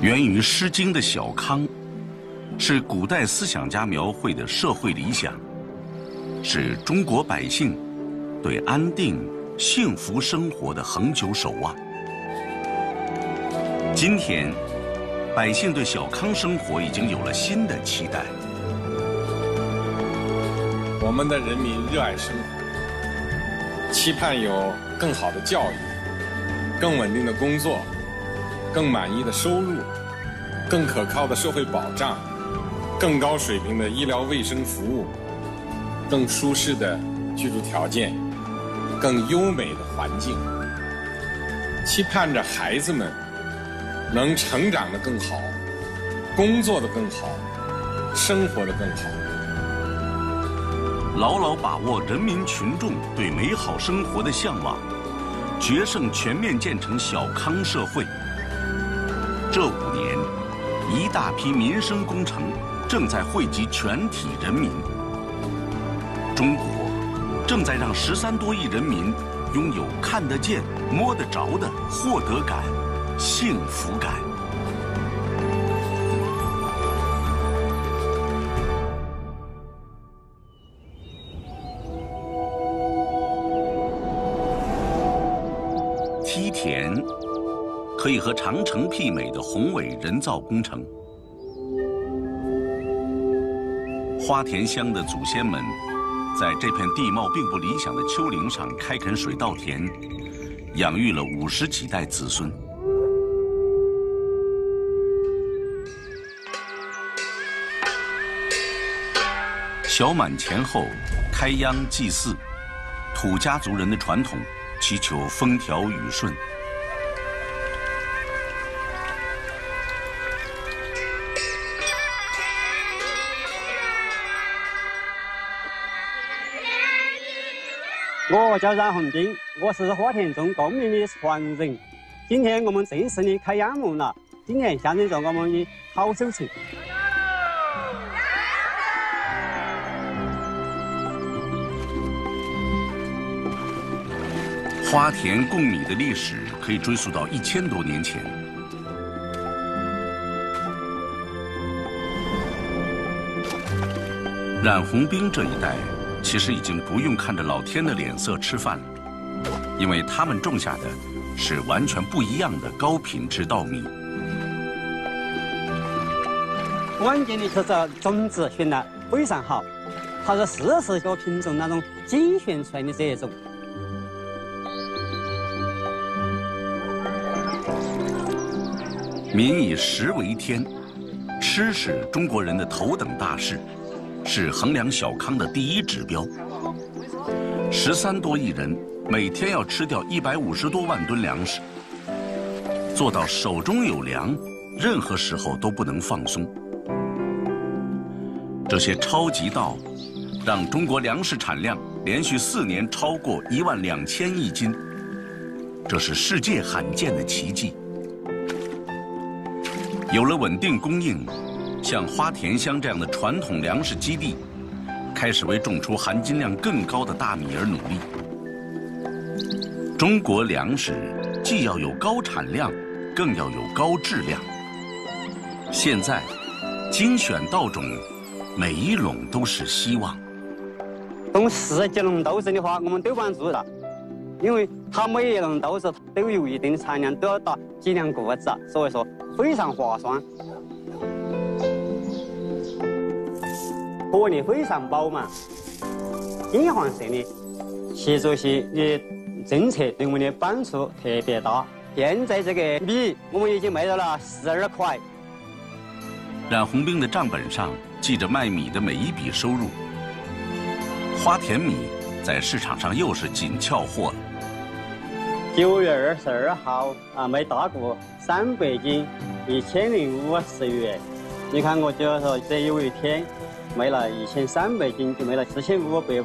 源于《诗经》的小康，是古代思想家描绘的社会理想，是中国百姓对安定、幸福生活的恒久守望。今天，百姓对小康生活已经有了新的期待。 我们的人民热爱生活，期盼有更好的教育、更稳定的工作、更满意的收入、更可靠的社会保障、更高水平的医疗卫生服务、更舒适的居住条件、更优美的环境，期盼着孩子们能成长得更好，工作得更好，生活得更好。 牢牢把握人民群众对美好生活的向往，决胜全面建成小康社会。这5年，一大批民生工程正在惠及全体人民。中国正在让13多亿人民拥有看得见、摸得着的获得感、幸福感。梯田可以和长城媲美的宏伟人造工程。花田乡的祖先们在这片地貌并不理想的丘陵上开垦水稻田，养育了50几代子孙。小满前后开秧祭祀，土家族人的传统，祈求风调雨顺。 我叫冉红兵，我是花田中公民的传人。今天我们正式的开秧牧了，今年象征着我们的好收成。 花田供米的历史可以追溯到1000多年前。冉红兵这一代其实已经不用看着老天的脸色吃饭了，因为他们种下的是完全不一样的高品质稻米。 关键的就是种子选得非常好，它是40个品种那种精选出来的这种。 民以食为天，吃是中国人的头等大事，是衡量小康的第一指标。13多亿人每天要吃掉150多万吨粮食，做到手中有粮，任何时候都不能放松。这些超级稻，让中国粮食产量连续4年超过12000亿斤，这是世界罕见的奇迹。有了稳定供应，像花田乡这样的传统粮食基地，开始为种出含金量更高的大米而努力。中国粮食既要有高产量，更要有高质量。现在，精选稻种，每一垄都是希望。 种10几垄豆子的话，我们都管住了，因为它每一垄豆子都有一定的产量，都要打几两谷子，所以说非常划算。颗粒非常饱满，金黄色的。习主席的政策对我们的帮助特别大。现在这个米我们已经卖到了12块。 冉红兵的账本上记着卖米的每一笔收入。花田米在市场上又是紧俏货了。 9月22号卖大谷300斤，1050元。你看我就说这有一天卖了1300斤，就卖了4550。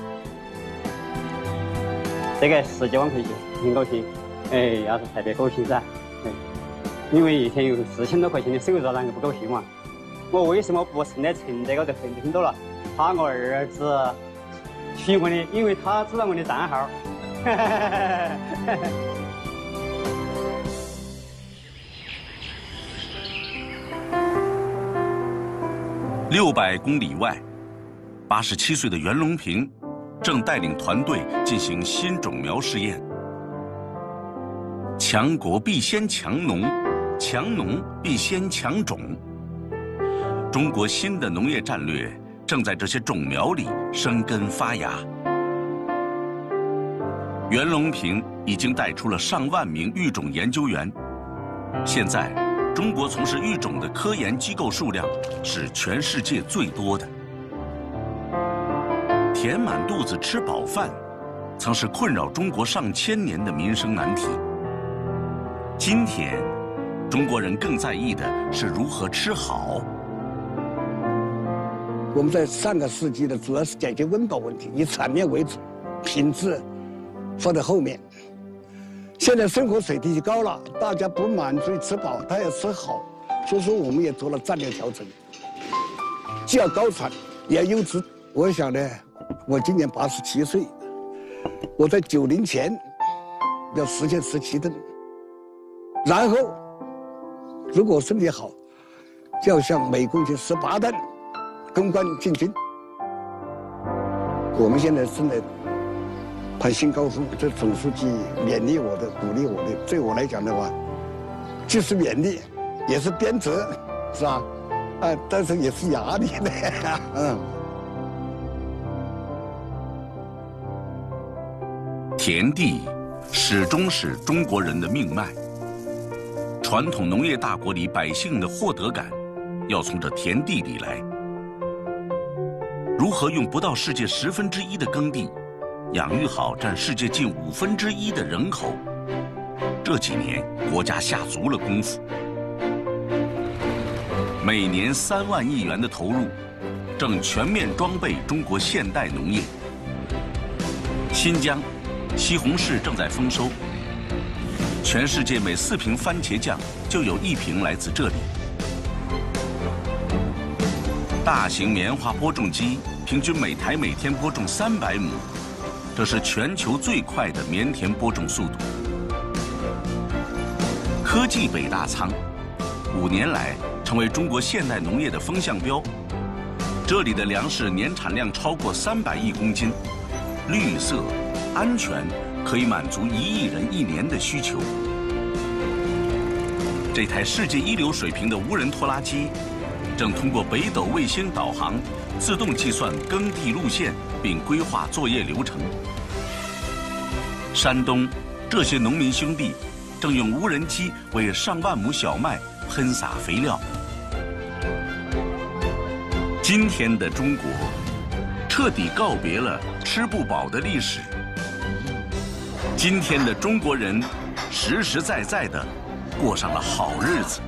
这个10几万块钱，挺高兴。要是特别高兴噻。因为一天有4000多块钱的收入，啷个不高兴嘛？我为什么不存在存在高头很多了？怕我儿子取我的，因为他知道我的账号。 600公里外，87岁的袁隆平正带领团队进行新种苗试验。强国必先强农，强农必先强种。中国新的农业战略正在这些种苗里生根发芽。袁隆平已经带出了上万名育种研究员。现在，中国从事育种的科研机构数量是全世界最多的。填满肚子吃饱饭，曾是困扰中国上千年的民生难题。今天，中国人更在意的是如何吃好。 我们在上个世纪的主要是解决温饱问题，以产量为主，品质放在后面。现在生活水平高了，大家不满足于吃饱，他要吃好，所以说我们也做了战略调整，既要高产，也要优质。我想呢，我今年87岁，我在90前要实现17吨，然后如果身体好，就要向每公斤18吨攻关进军。我们现在正在攀新高峰，这总书记勉励我的、鼓励我的，对我来讲的话，既是勉励，也是鞭责，是吧？但是也是压力的， 田地始终是中国人的命脉。传统农业大国里百姓的获得感，要从这田地里来。如何用不到世界1/10的耕地，养育好占世界近1/5的人口？这几年国家下足了功夫，每年3万亿元的投入，正全面装备中国现代农业。新疆、西红柿正在丰收，全世界每4瓶番茄酱就有1瓶来自这里。大型棉花播种机平均每台每天播种300亩，这是全球最快的棉田播种速度。科技北大仓5年来成为中国现代农业的风向标，这里的粮食年产量超过300亿公斤，绿色、安全，可以满足1亿人1年的需求。这台世界一流水平的无人拖拉机，正通过北斗卫星导航，自动计算耕地路线，并规划作业流程。山东这些农民兄弟正用无人机为上万亩小麦喷洒肥料。今天的中国，彻底告别了吃不饱的历史。今天的中国人，实实在在的过上了好日子。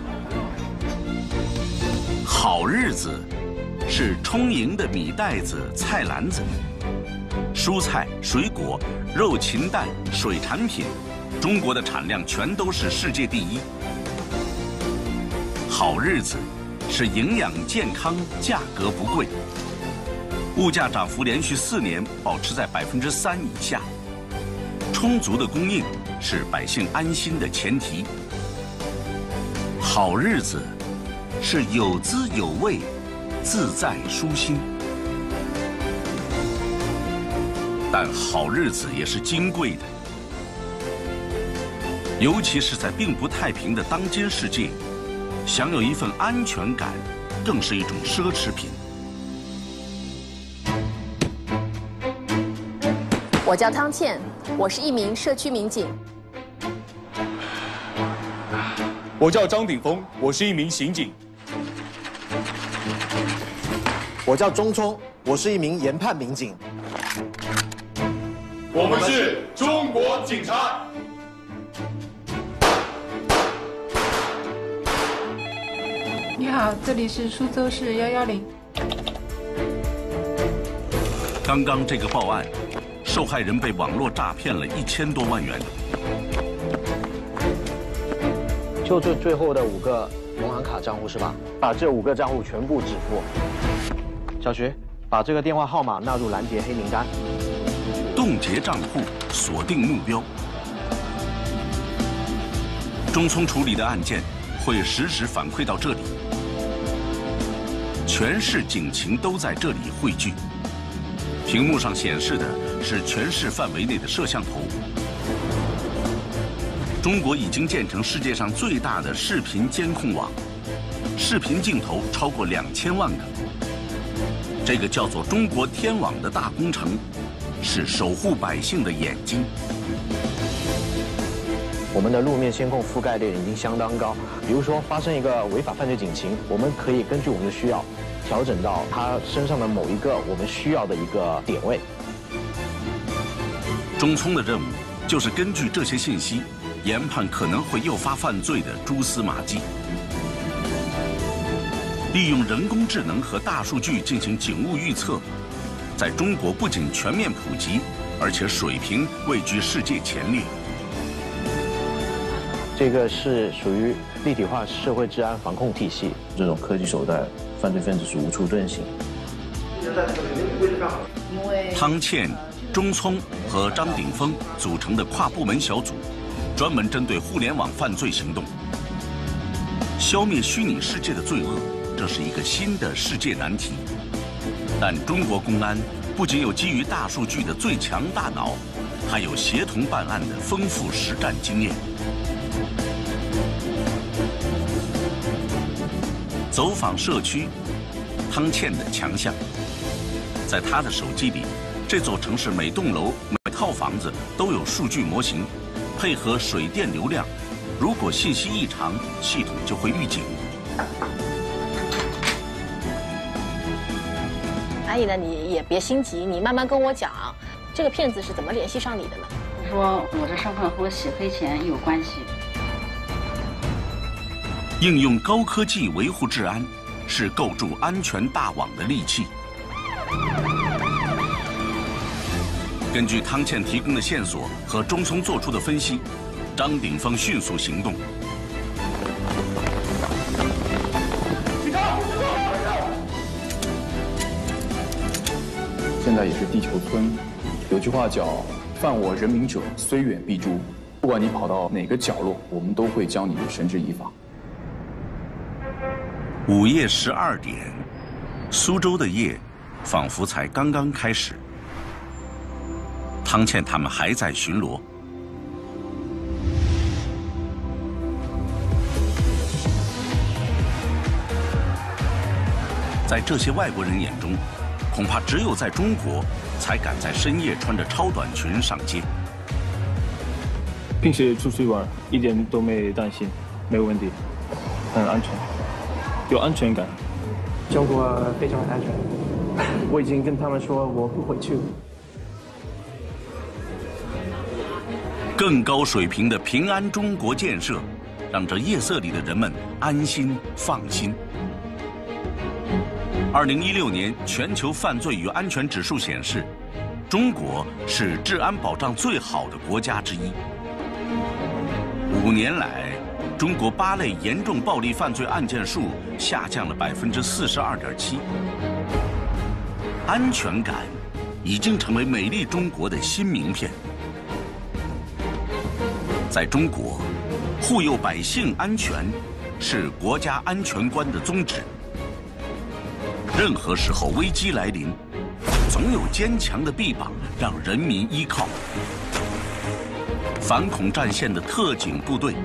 好日子是充盈的米袋子、菜篮子，蔬菜、水果、肉、禽蛋、水产品，中国的产量全都是世界第一。好日子是营养健康，价格不贵，物价涨幅连续4年保持在3%以下，充足的供应是百姓安心的前提。好日子是有滋有味，自在舒心。但好日子也是金贵的，尤其是在并不太平的当今世界，享有一份安全感，更是一种奢侈品。 我叫汤倩，我是一名社区民警。 我叫张鼎峰，我是一名刑警。 我叫钟聪，我是一名研判民警。 我们是中国警察。 你好，这里是苏州市110。 刚刚这个报案，受害人被网络诈骗了1000多万元。 就这最后的5个农行卡账户是吧？把这5个账户全部止付。小徐，把这个电话号码纳入拦截黑名单。 冻结账户，锁定目标。中聪处理的案件会实时反馈到这里。 全市警情都在这里汇聚。屏幕上显示的是全市范围内的摄像头。中国已经建成世界上最大的视频监控网，视频镜头超过2000万个。这个叫做中国天网的大工程，是守护百姓的眼睛。 我们的路面监控覆盖率已经相当高，比如说发生一个违法犯罪警情，我们可以根据我们的需要，调整到他身上的某一个我们需要的一个点位。 中聪的任务就是根据这些信息，研判可能会诱发犯罪的蛛丝马迹，利用人工智能和大数据进行警务预测，在中国不仅全面普及，而且水平位居世界前列。 这个是属于立体化社会治安防控体系， 这种科技手段，犯罪分子是无处遁形。 汤倩、钟聪和张鼎峰组成的跨部门小组，专门针对互联网犯罪行动，消灭虚拟世界的罪恶，这是一个新的世界难题。但中国公安不仅有基于大数据的最强大脑，还有协同办案的丰富实战经验。走访社区，汤倩的强项，在她的手机里，这座城市每栋楼、每套房子都有数据模型，配合水电流量，如果信息异常，系统就会预警。 阿姨呢，你也别心急，你慢慢跟我讲，这个骗子是怎么联系上你的呢？ 他说我这身份和我洗黑钱有关系。 应用高科技维护治安，是构筑安全大网的利器。根据汤倩提供的线索和钟聪做出的分析，张鼎峰迅速行动。 现在也是地球村，有句话叫“犯我人民者，虽远必诛”。不管你跑到哪个角落，我们都会将你绳之以法。 午夜12点，苏州的夜仿佛才刚刚开始。汤倩他们还在巡逻。在这些外国人眼中，恐怕只有在中国才敢在深夜穿着超短裙上街。 平时出去玩一点都没担心，没有问题，很安全，有安全感。 中国非常安全，我已经跟他们说我不回去了。 更高水平的平安中国建设，让这夜色里的人们安心放心。2016年全球犯罪与安全指数显示，中国是治安保障最好的国家之一。5年来，中国8类严重暴力犯罪案件数下降了42.7%。安全感已经成为美丽中国的新名片。在中国，护佑百姓安全是国家安全观的宗旨。任何时候危机来临，总有坚强的臂膀让人民依靠。反恐战线的特警部队，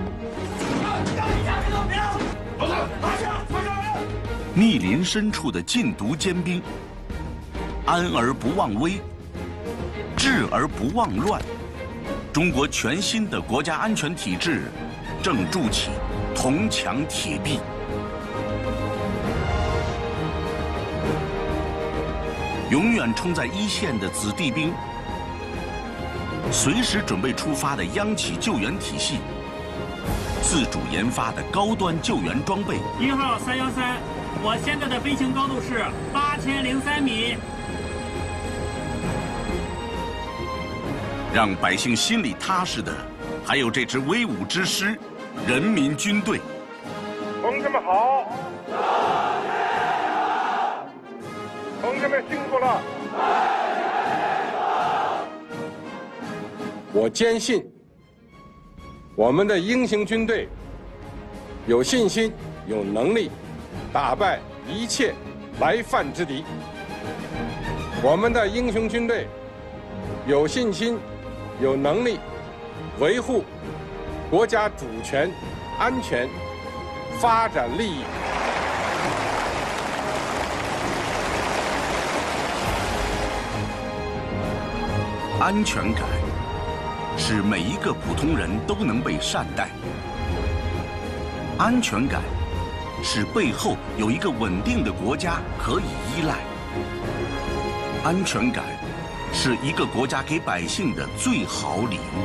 密林深处的禁毒尖兵，安而不忘危，治而不忘乱。中国全新的国家安全体制正筑起铜墙铁壁。永远冲在一线的子弟兵，随时准备出发的央企救援体系，自主研发的高端救援装备。 1号313，我现在的飞行高度是8003米。 让百姓心里踏实的，还有这支威武之师——人民军队。 同志们好！同志们辛苦了！ 我坚信，我们的英雄军队有信心、有能力打败一切来犯之敌。我们的英雄军队有信心、有能力维护国家主权、安全、发展利益。 安全感是每一个普通人都能被善待。安全感是背后有一个稳定的国家可以依赖。安全感是一个国家给百姓的最好礼物。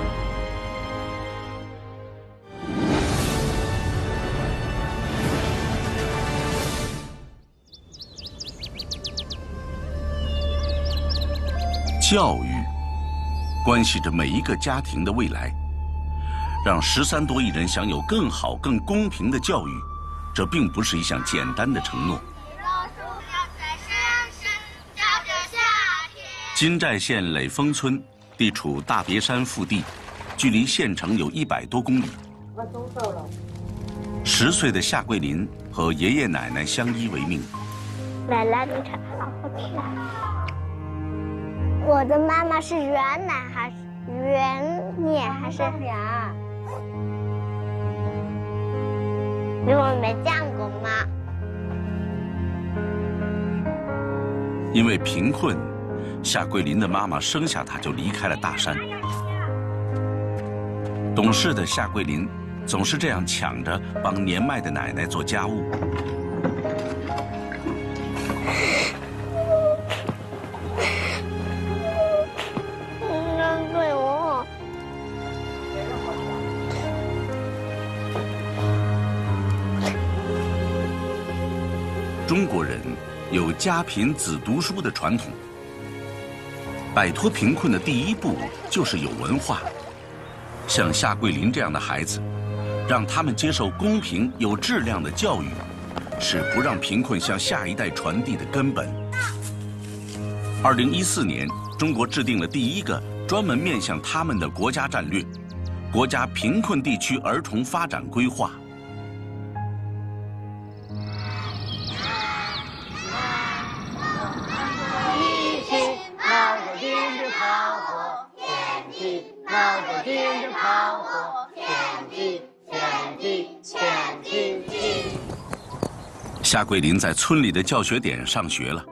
教育关系着每一个家庭的未来，让13多亿人享有更好、更公平的教育，这并不是一项简单的承诺。金寨县累丰村地处大别山腹地，距离县城有100多公里。10岁的夏桂林和爷爷奶奶相依为命。 奶奶，你看好好吃啊！我的妈妈是圆奶还是圆面还是圆？因为我没见过妈。 因为贫困，夏桂林的妈妈生下她就离开了大山。懂事的夏桂林总是这样抢着帮年迈的奶奶做家务。中国人有家贫子读书的传统，摆脱贫困的第一步就是有文化。像夏桂林这样的孩子，让他们接受公平有质量的教育，是不让贫困向下一代传递的根本。2014年，中国制定了第一个专门面向他们的国家战略——国家贫困地区儿童发展规划。夏桂林在村里的教学点上学了。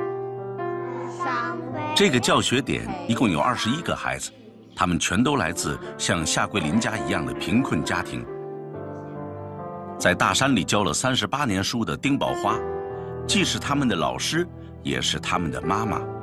这个教学点一共有21个孩子，他们全都来自像夏桂林家一样的贫困家庭。在大山里教了38年书的丁宝花，既是他们的老师，也是他们的妈妈。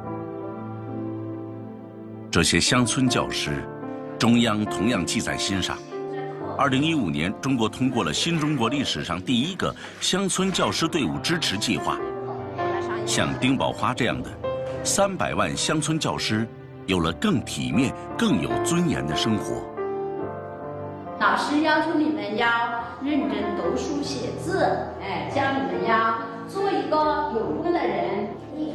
这些乡村教师，中央同样记在心上。2015年，中国通过了新中国历史上第一个乡村教师队伍支持计划。像丁宝花这样的300万乡村教师，有了更体面、更有尊严的生活。 老师要求你们要认真读书写字，教你们要做一个有用的人。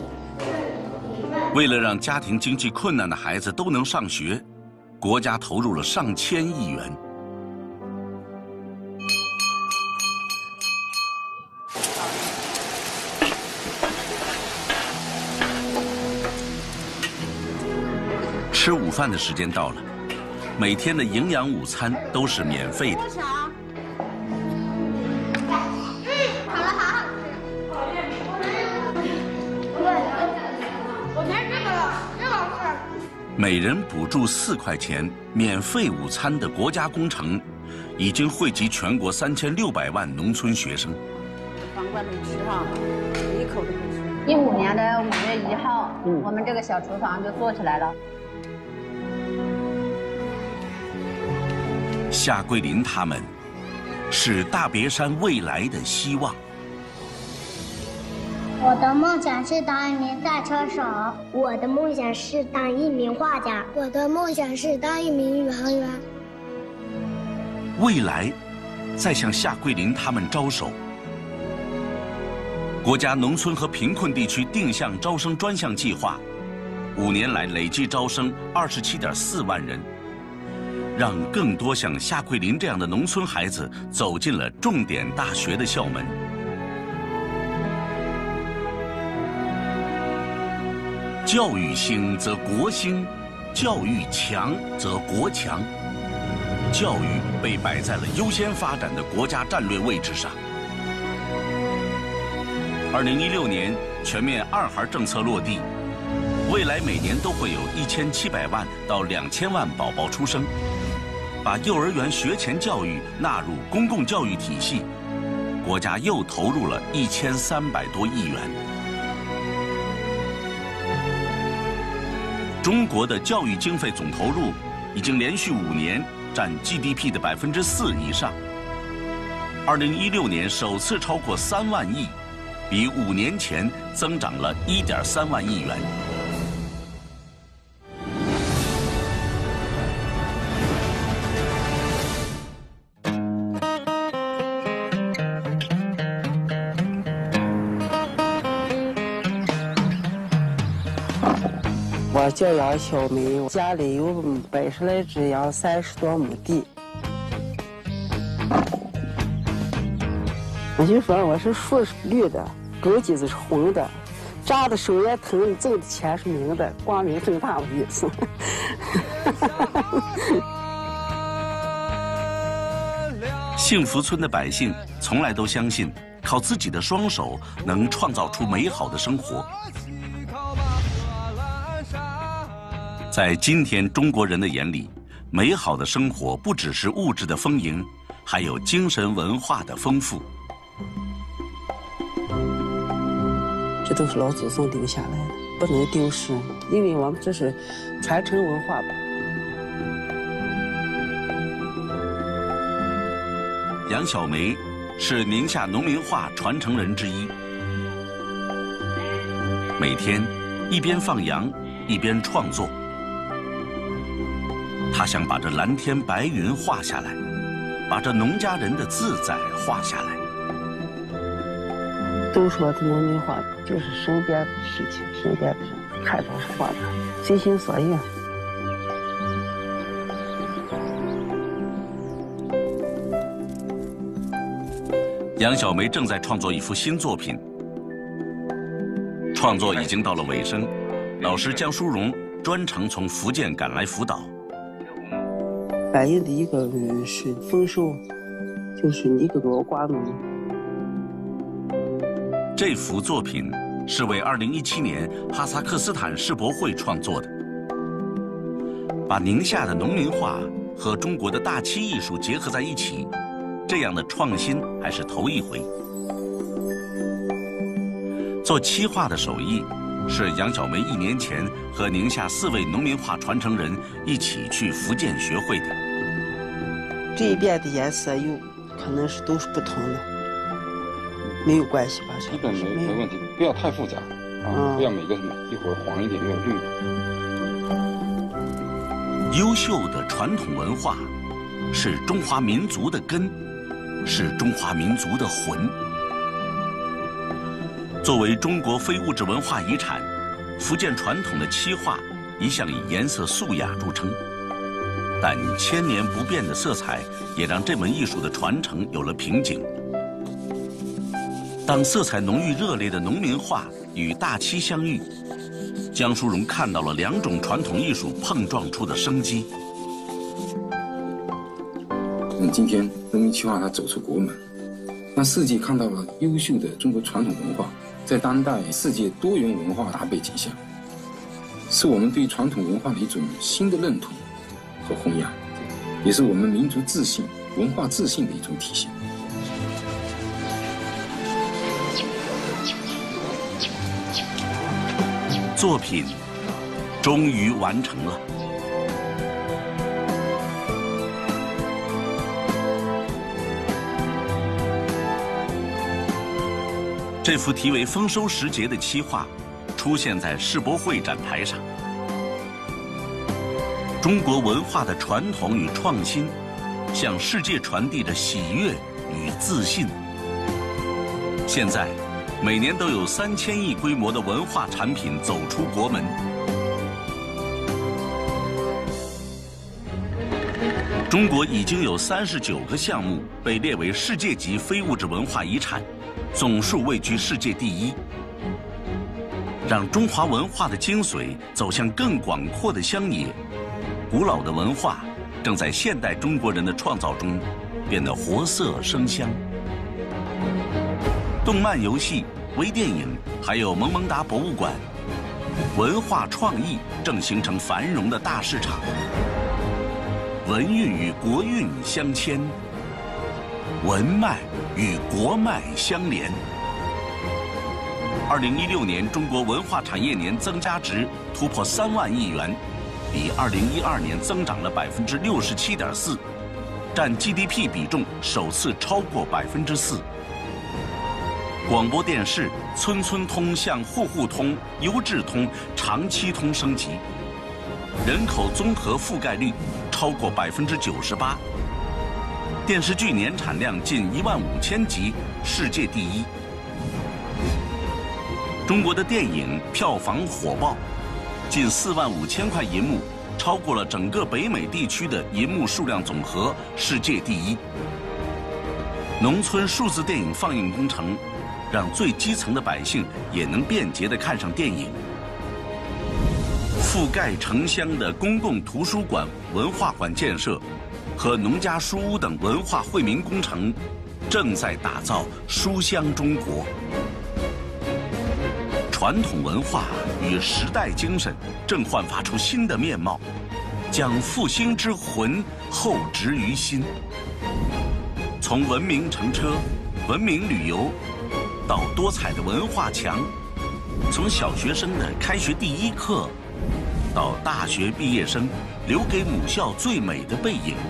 为了让家庭经济困难的孩子都能上学，国家投入了上千亿元。吃午饭的时间到了，每天的营养午餐都是免费的。 好了，好好吃。我才这个好吃。 每人补助4块钱，免费午餐的国家工程，已经惠及全国3600万农村学生。 房管没吃哈，一口都不吃。 15年的5月1号，我们这个小厨房就做起来了。 夏桂林他们，是大别山未来的希望。 我的梦想是当一名赛车手，我的梦想是当一名画家，我的梦想是当一名宇航员。 未来，在向夏桂林他们招手。国家农村和贫困地区定向招生专项计划，5年来累计招生27.4万人。让更多像夏桂林这样的农村孩子走进了重点大学的校门。 教育兴则国兴，教育强则国强。教育被摆在了优先发展的国家战略位置上。2016年，全面2孩政策落地，未来每年都会有1700万到2000万宝宝出生。把幼儿园学前教育纳入公共教育体系，国家又投入了1300多亿元。中国的教育经费总投入已经连续5年占 GDP 的4%以上。2016年首次超过3万亿，比5年前增长了1.3万亿元。 我叫杨小梅，家里有100来只羊，30多亩地。我就说我是树是绿的，狗脊子是红的，扎的手也疼，挣的钱是明的，光明正大的意思。 幸福村的百姓从来都相信，靠自己的双手能创造出美好的生活。在今天中国人的眼里，美好的生活不只是物质的丰盈，还有精神文化的丰富。 这都是老祖宗留下来的，不能丢失，因为我们这是传承文化吧。 杨小梅是宁夏农民画传承人之一，每天一边放羊一边创作。他想把这蓝天白云画下来，把这农家人的自在画下来。 都说的农民画就是身边的事情，身边的人看着是画的，随心所欲。 杨小梅正在创作一幅新作品，创作已经到了尾声，老师江淑荣专程从福建赶来辅导。 反映的一个是丰收，就是一个老瓜农。 这幅作品是为2017年哈萨克斯坦世博会创作的，把宁夏的农民画和中国的大漆艺术结合在一起，这样的创新还是头一回。做漆画的手艺是杨小梅1年前和宁夏4位农民画传承人一起去福建学会的。 这一边的颜色有可能是都是不同的，没有关系吧？ 基本没问题，不要太复杂啊，不要每个什么一会儿黄一点，一会儿绿的。优秀的传统文化是中华民族的根，是中华民族的魂。作为中国非物质文化遗产，福建传统的漆画一向以颜色素雅著称，但千年不变的色彩也让这门艺术的传承有了瓶颈。当色彩浓郁热烈的农民画与大漆相遇，江淑荣看到了2种传统艺术碰撞出的生机。 今天农民漆画它走出国门，让世界看到了优秀的中国传统文化在当代世界多元文化大背景下，是我们对传统文化的一种新的认同和弘扬，也是我们民族自信、文化自信的一种体现。 作品终于完成了。这幅题为《丰收时节》的漆画出现在世博会展台上。中国文化的传统与创新，向世界传递着喜悦与自信。现在，每年都有3000亿规模的文化产品走出国门。中国已经有39个项目被列为世界级非物质文化遗产，总数位居世界第1。 让中华文化的精髓走向更广阔的乡野。古老的文化正在现代中国人的创造中变得活色生香。动漫、游戏、微电影，还有萌萌哒博物馆，文化创意正形成繁荣的大市场。文运与国运相牵，文脉与国脉相连。2016年中国文化产业年增加值突破3万亿元，比2012年增长了67.4%，占 GDP 比重首次超过4%。广播电视村村通向户户通、优质通、长期通升级，人口综合覆盖率超过98%，电视剧年产量近15000集，世界第一。中国的电影票房火爆，近45000块银幕，超过了整个北美地区的银幕数量总和，世界第一。农村数字电影放映工程，让最基层的百姓也能便捷地看上电影。覆盖城乡的公共图书馆、文化馆建设和农家书屋等文化惠民工程，正在打造书香中国。传统文化与时代精神正焕发出新的面貌，将复兴之魂厚植于心。从文明乘车、文明旅游，到多彩的文化墙；从小学生的开学第一课，到大学毕业生留给母校最美的背影。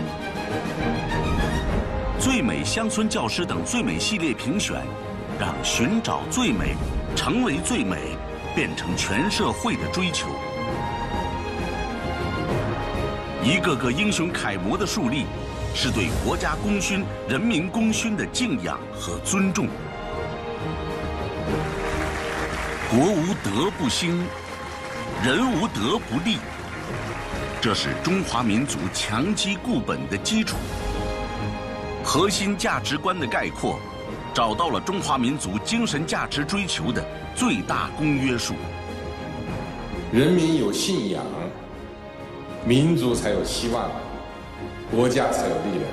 最美乡村教师等最美系列评选，让寻找最美、成为最美变成全社会的追求。一个个英雄楷模的树立，是对国家功勋、人民功勋的敬仰和尊重。国无德不兴，人无德不立，这是中华民族强基固本的基础。核心价值观的概括，找到了中华民族精神价值追求的最大公约数。 人民有信仰，民族才有希望，国家才有力量。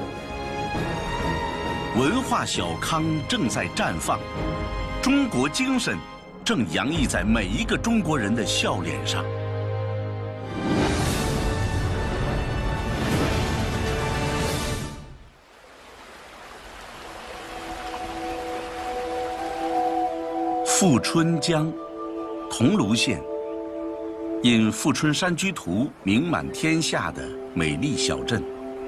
文化小康正在绽放，中国精神正洋溢在每一个中国人的笑脸上。富春江，桐庐县，因《富春山居图》名满天下的美丽小镇。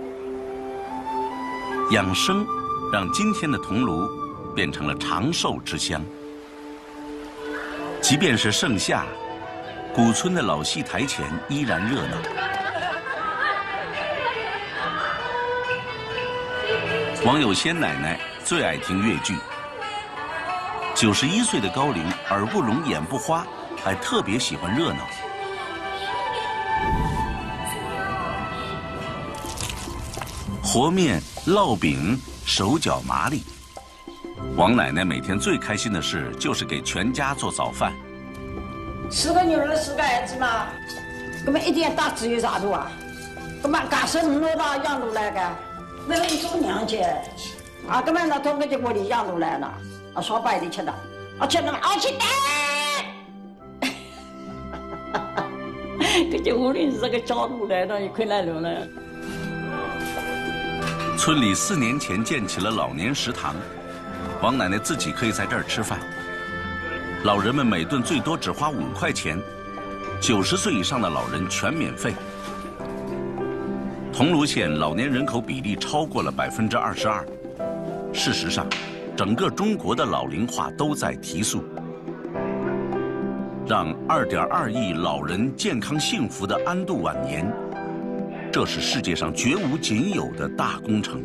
养生让今天的桐庐变成了长寿之乡。即便是盛夏，古村的老戏台前依然热闹。王有仙奶奶最爱听越剧。91岁的高龄，耳不聋眼不花，还特别喜欢热闹。和面、烙饼，手脚麻利。王奶奶每天最开心的事就是给全家做早饭。 4个女儿4个儿子嘛，根本一点大志有啥多啊？根本干什么大样都来干，为了做娘家，啊，根本那同个就我的样都来了，啊，说白的吃的，啊，吃的嘛，啊，吃的。这就无论是这个角度来的，也快来了。 村里4年前建起了老年食堂，王奶奶自己可以在这儿吃饭。老人们每顿最多只花5块钱，90岁以上的老人全免费。桐庐县老年人口比例超过了22%。事实上，整个中国的老龄化都在提速。让2.2亿老人健康幸福地安度晚年，这是世界上绝无仅有的大工程。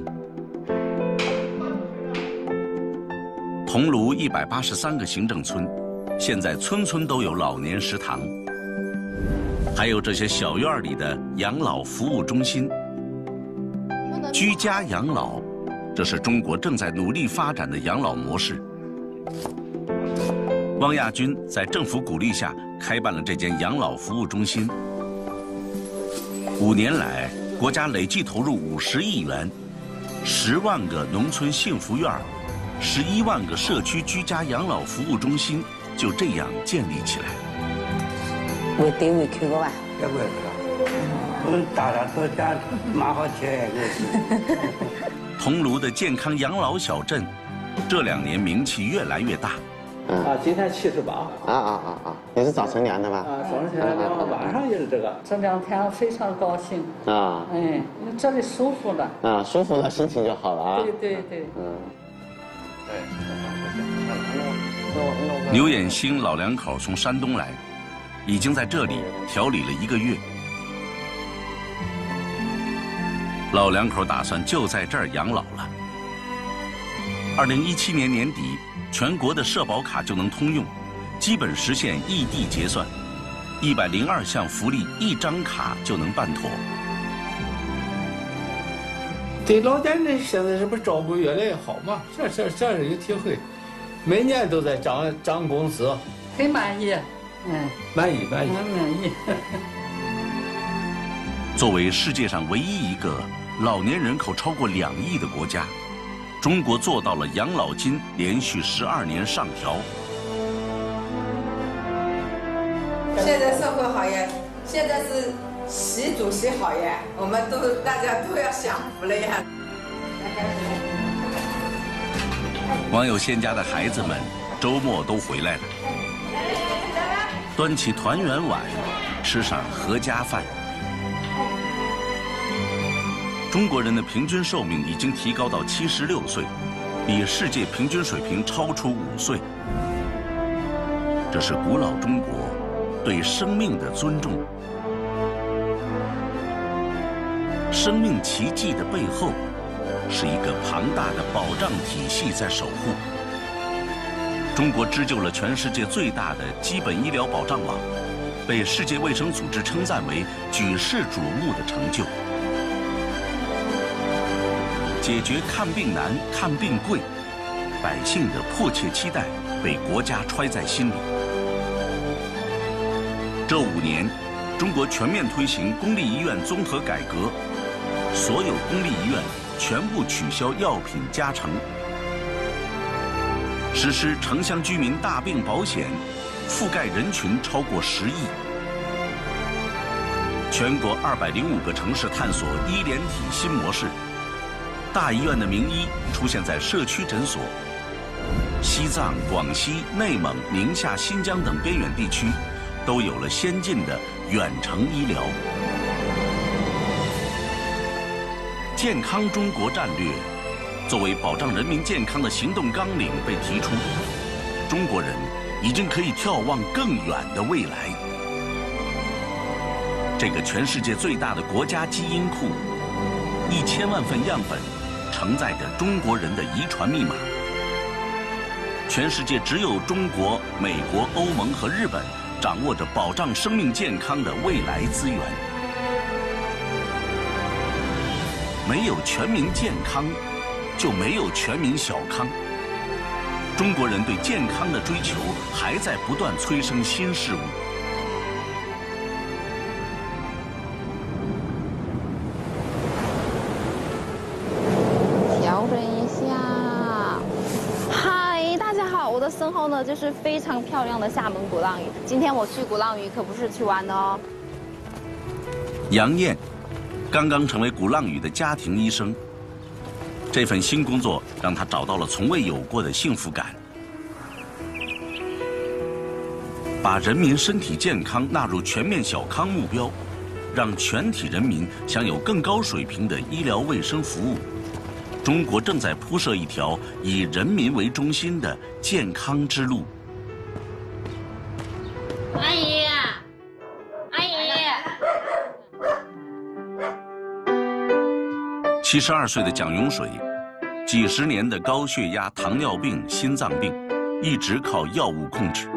桐庐183个行政村，现在村村都有老年食堂，还有这些小院里的养老服务中心。居家养老，这是中国正在努力发展的养老模式。 汪亚军在政府鼓励下开办了这间养老服务中心。5年来，国家累计投入50亿元，10万个农村幸福院，11万个社区居家养老服务中心就这样建立起来。 我单位开过吧？ 开过。大家都家蛮好吃。 桐庐的健康养老小镇，这2年名气越来越大。 今天78。 你是早晨量的吧？ 早晨量，晚上也是这个。这2天非常高兴。这里舒服了。 舒服了，心情就好了啊。 对。 刘衍星老两口从山东来，已经在这里调理了1个月。老两口打算就在这儿养老了。2017年年底，全国的社保卡就能通用，基本实现异地结算，102项福利1张卡就能办妥。 对老年人现在这不照顾越来越好嘛？这是有体会，每年都在涨工资， 很满意。 满意。 作为世界上唯一一个老年人口超过2亿的国家，中国做到了养老金连续12年上调。 现在社会好呀，现在是习主席好呀，我们大家都要享福了呀。 王有仙家的孩子们周末都回来了，端起团圆碗，吃上合家饭。中国人的平均寿命已经提高到76岁，比世界平均水平超出5岁。这是古老中国对生命的尊重。生命奇迹的背后，是一个庞大的保障体系在守护。中国织就了全世界最大的基本医疗保障网，被世界卫生组织称赞为举世瞩目的成就。解决看病难、看病贵，百姓的迫切期待被国家揣在心里。这5年，中国全面推行公立医院综合改革，所有公立医院全部取消药品加成，实施城乡居民大病保险，覆盖人群超过10亿。全国205个城市探索医联体新模式。大医院的名医出现在社区诊所，西藏、广西、内蒙、宁夏、新疆等边远地区都有了先进的远程医疗。健康中国战略作为保障人民健康的行动纲领被提出，中国人已经可以眺望更远的未来。这个全世界最大的国家基因库，1000万份样本承载着中国人的遗传密码。全世界只有中国、美国、欧盟和日本掌握着保障生命健康的未来资源。没有全民健康，就没有全民小康。中国人对健康的追求还在不断催生新事物。 调整一下。嗨，大家好，我的身后呢就是非常漂亮的厦门鼓浪屿。今天我去鼓浪屿可不是去玩的哦。 杨艳刚刚成为鼓浪屿的家庭医生，这份新工作让她找到了从未有过的幸福感。把人民身体健康纳入全面小康目标，让全体人民享有更高水平的医疗卫生服务。中国正在铺设一条以人民为中心的健康之路。 阿姨，阿姨。 72岁的蒋永水，几十年的高血压、糖尿病、心脏病，一直靠药物控制。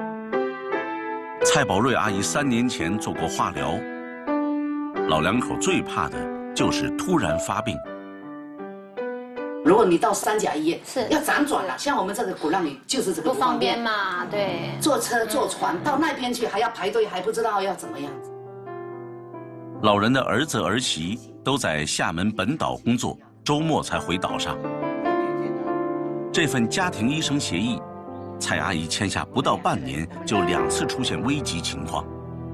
蔡宝瑞阿姨3年前做过化疗，老两口最怕的就是突然发病。 如果你到三甲医院是要辗转了，像我们这个鼓浪屿就是这个不方便嘛，对， 坐车坐船到那边去还要排队，还不知道要怎么样子。 老人的儿子儿媳都在厦门本岛工作，周末才回岛上。这份家庭医生协议，蔡阿姨签下不到半年，就2次出现危急情况。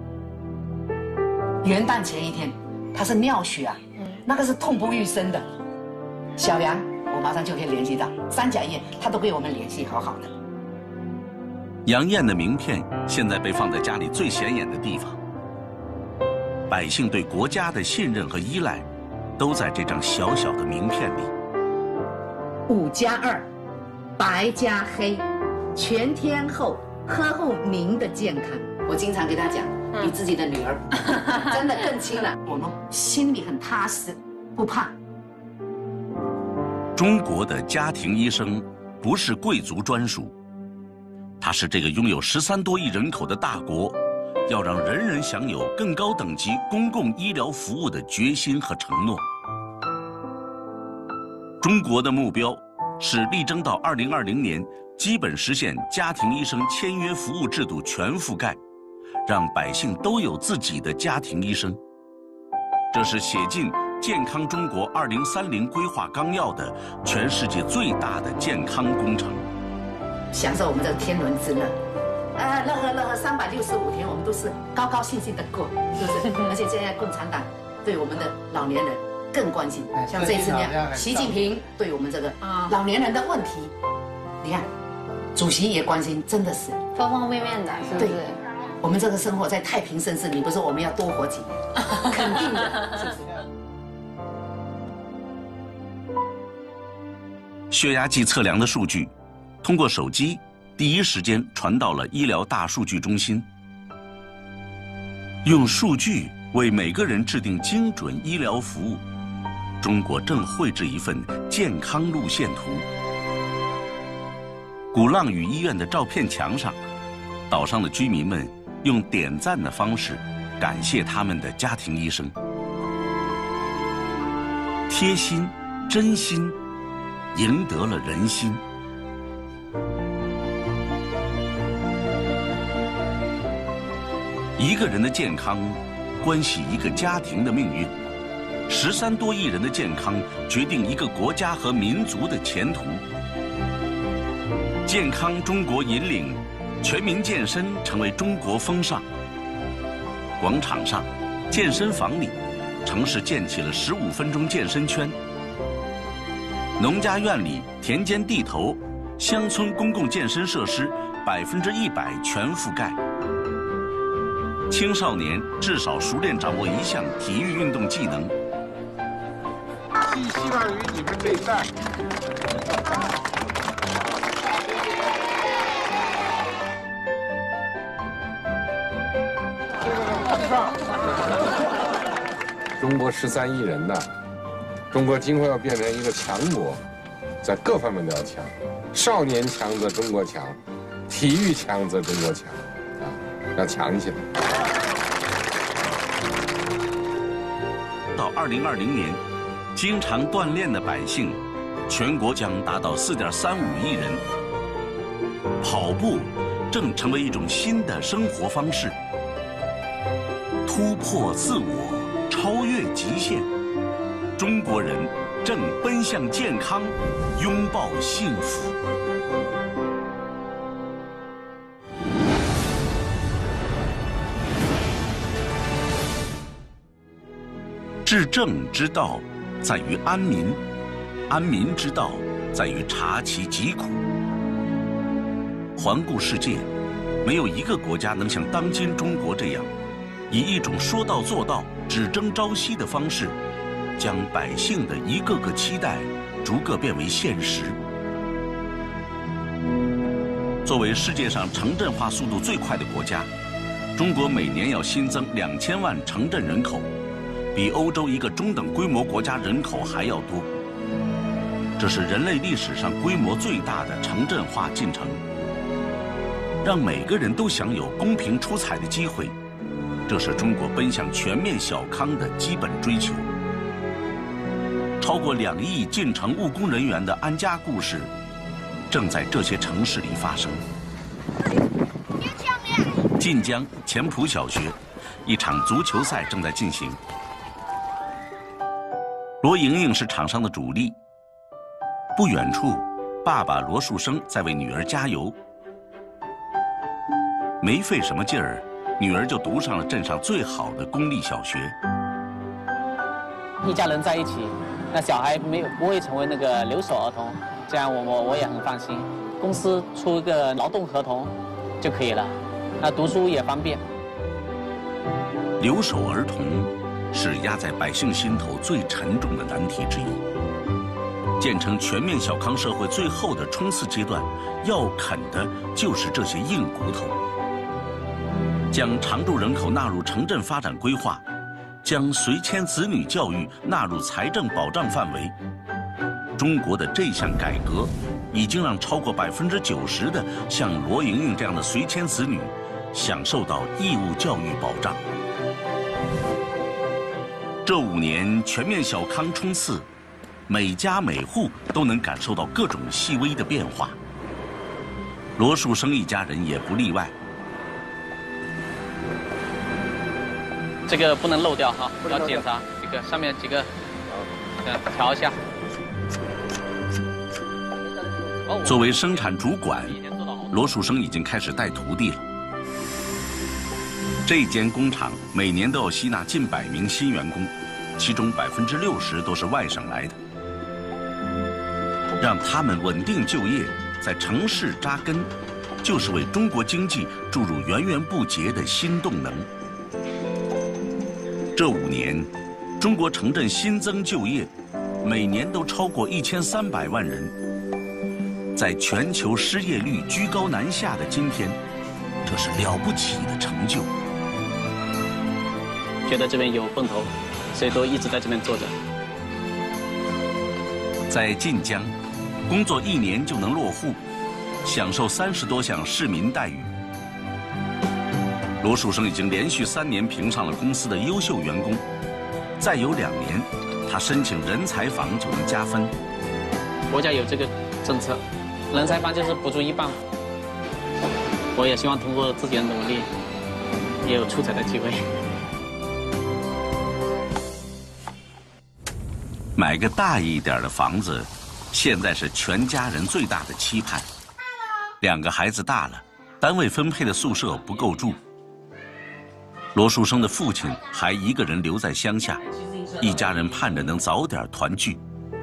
元旦前一天，他是尿血啊，那个是痛不欲生的。小杨，我马上就可以联系到三甲医院，他都给我们联系好好的。 杨艳的名片现在被放在家里最显眼的地方。百姓对国家的信任和依赖，都在这张小小的名片里。 5+2，白加黑，全天候呵护您的健康。 我经常给他讲，比自己的女儿真的更亲了，我们心里很踏实，不怕。 中国的家庭医生不是贵族专属，它是这个拥有13多亿人口的大国，要让人人享有更高等级公共医疗服务的决心和承诺。中国的目标是力争到2020年基本实现家庭医生签约服务制度全覆盖，让百姓都有自己的家庭医生。这是写进健康中国2030规划纲要的全世界最大的健康工程。 享受我们这个天伦之乐，乐呵365天，我们都是高高兴兴的过，是不是？而且现在共产党对我们的老年人更关心，像这次呢，习近平对我们这个老年人的问题，你看，主席也关心，真的是方方面面的，是不是？ 我们这个生活在太平盛世，你不是我们要多活几年，肯定的，是不是？ 血压计测量的数据，通过手机第一时间传到了医疗大数据中心，用数据为每个人制定精准医疗服务。中国正绘制一份健康路线图。鼓浪屿医院的照片墙上，岛上的居民们用点赞的方式感谢他们的家庭医生。贴心、真心，赢得了人心。一个人的健康，关系一个家庭的命运。13多亿人的健康，决定一个国家和民族的前途。健康中国引领全民健身成为中国风尚。广场上、健身房里，城市建起了15分钟健身圈。农家院里、田间地头，乡村公共健身设施100%全覆盖。青少年至少熟练掌握一项体育运动技能。 希望与你们备赛。 中国13亿人呐，中国今后要变成一个强国，在各方面都要强。少年强则中国强，体育强则中国强，要强起来。 到2020年，经常锻炼的百姓，全国将达到4.35亿人。跑步正成为一种新的生活方式，突破自我，超越极限。中国人正奔向健康，拥抱幸福。治政之道在于安民，安民之道在于察其疾苦。环顾世界，没有一个国家能像当今中国这样，以一种说到做到、只争朝夕的方式，将百姓的一个个期待逐个变为现实。作为世界上城镇化速度最快的国家，中国每年要新增2000万城镇人口，比欧洲一个中等规模国家人口还要多。这是人类历史上规模最大的城镇化进程。让每个人都享有公平出彩的机会，这是中国奔向全面小康的基本追求。超超过2亿进城务工人员的安家故事，正在这些城市里发生。晋江前埔小学，一场足球赛正在进行。罗莹莹是场上的主力。不远处，爸爸罗树生在为女儿加油。没费什么劲儿，女儿就读上了镇上最好的公立小学。 一家人在一起，那小孩不会成为那个留守儿童，这样我也很放心。公司出一个劳动合同就可以了，那读书也方便。 留守儿童是压在百姓心头最沉重的难题之一。建成全面小康社会最后的冲刺阶段，要啃的就是这些硬骨头。将常住人口纳入城镇发展规划，将随迁子女教育纳入财政保障范围。中国的这项改革，已经让超过90%的像罗莹莹这样的随迁子女，享受到义务教育保障。这5年全面小康冲刺，每家每户都能感受到各种细微的变化。罗树生一家人也不例外。 这个不能漏掉哈，要检查这个上面几个，调一下。 作为生产主管，罗树生已经开始带徒弟了。这间工厂每年都要吸纳近100名新员工，其中60%都是外省来的。让他们稳定就业，在城市扎根，就是为中国经济注入源源不竭的新动能。这5年，中国城镇新增就业每年都超过1300万人。在全球失业率居高难下的今天，这是了不起的成就。 觉得这边有奔头，所以都一直在这边做着。 在晋江，工作1年就能落户，享受30多项市民待遇。罗树生已经连续3年评上了公司的优秀员工，再有2年，他申请人才房就能加分。 国家有这个政策，人才房就是补助1半。我也希望通过自己的努力，也有出彩的机会。 买个大一点的房子，现在是全家人最大的期盼。2个孩子大了，单位分配的宿舍不够住。罗树生的父亲还一个人留在乡下，一家人盼着能早点团聚。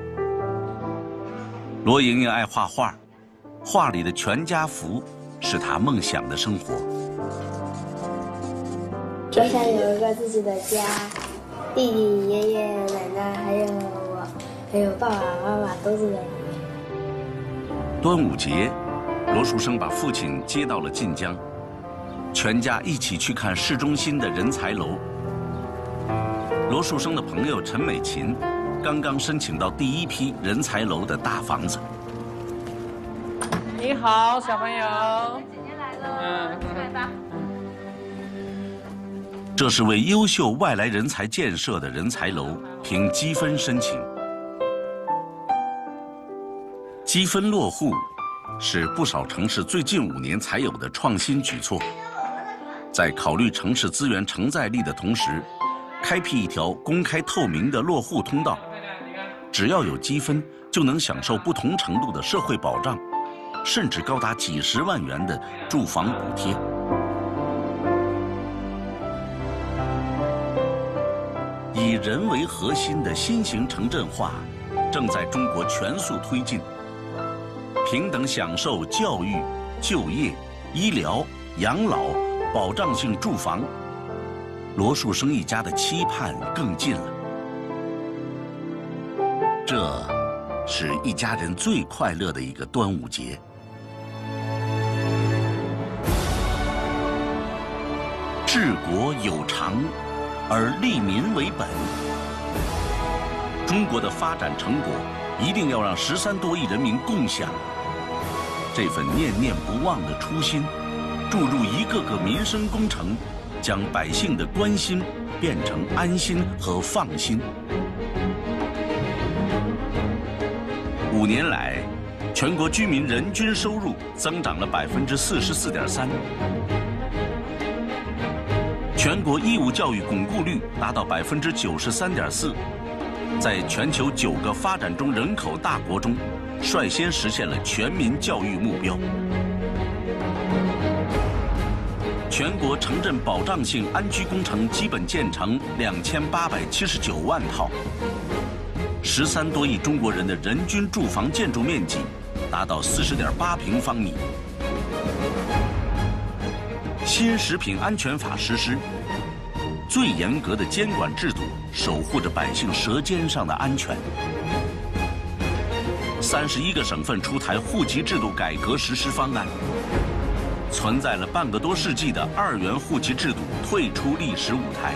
罗莹莹爱画画，画里的全家福是她梦想的生活。 我想有一个自己的家，弟弟、爷爷、奶奶还有我，还有爸爸妈妈都住在里面。 端午节，罗树生把父亲接到了晋江，全家一起去看市中心的人才楼。罗树生的朋友陈美琴刚刚申请到第1批人才楼的大房子。 你好，小朋友。 姐姐来了，来吧。 这是为优秀外来人才建设的人才楼，凭积分申请。积分落户是不少城市最近5年才有的创新举措。在考虑城市资源承载力的同时，开辟一条公开透明的落户通道，只要有积分，就能享受不同程度的社会保障，甚至高达几10万元的住房补贴。以人为核心的新型城镇化正在中国全速推进，平等享受教育、就业、医疗、养老、保障性住房，罗树生一家的期盼更近了。这是一家人最快乐的一个端午节。治国有常，而利民为本。中国的发展成果一定要让13多亿人民共享。这份念念不忘的初心，注入一个个民生工程，将百姓的关心变成安心和放心。 5年来，全国居民人均收入增长了44.3%，全国义务教育巩固率达到93.4%，在全球9个发展中人口大国中，率先实现了全民教育目标。全国城镇保障性安居工程基本建成2879万套，13多亿中国人的人均住房建筑面积达到40.8平方米。新食品安全法实施，最严格的监管制度守护着百姓舌尖上的安全。31个省份出台户籍制度改革实施方案。存在了半个多世纪的2元户籍制度退出历史舞台。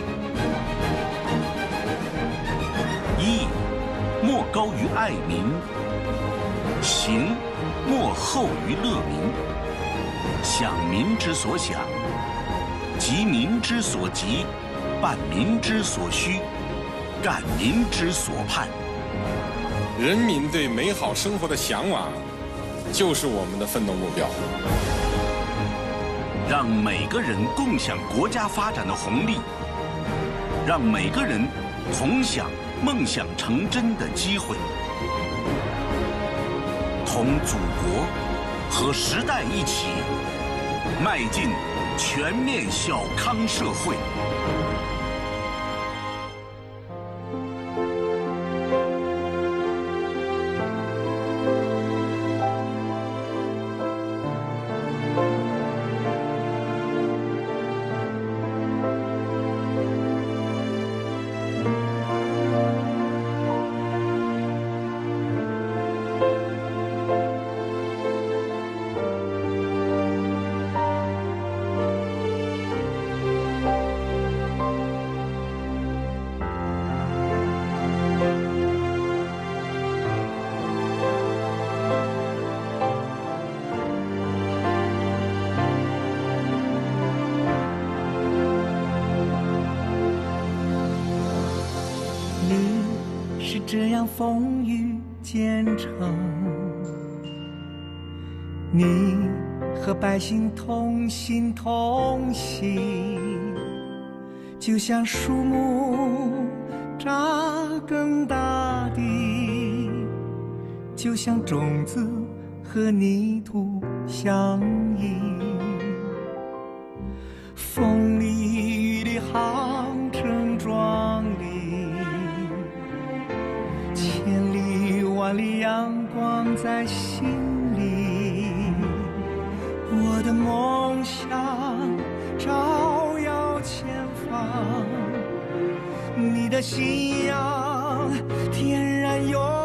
义莫高于爱民，行莫后于乐民。想民之所想，急民之所急，办民之所需，干民之所盼。 人民对美好生活的向往，就是我们的奋斗目标。 让每个人共享国家发展的红利，让每个人同享梦想成真的机会，同祖国和时代一起迈进全面小康社会。 这样风雨兼程，你和百姓同心同行，就像树木扎根大地，就像种子和泥土相依，风里雨里航程壮丽，千里万里阳光在心里，我的梦想照耀前方，你的信仰天然永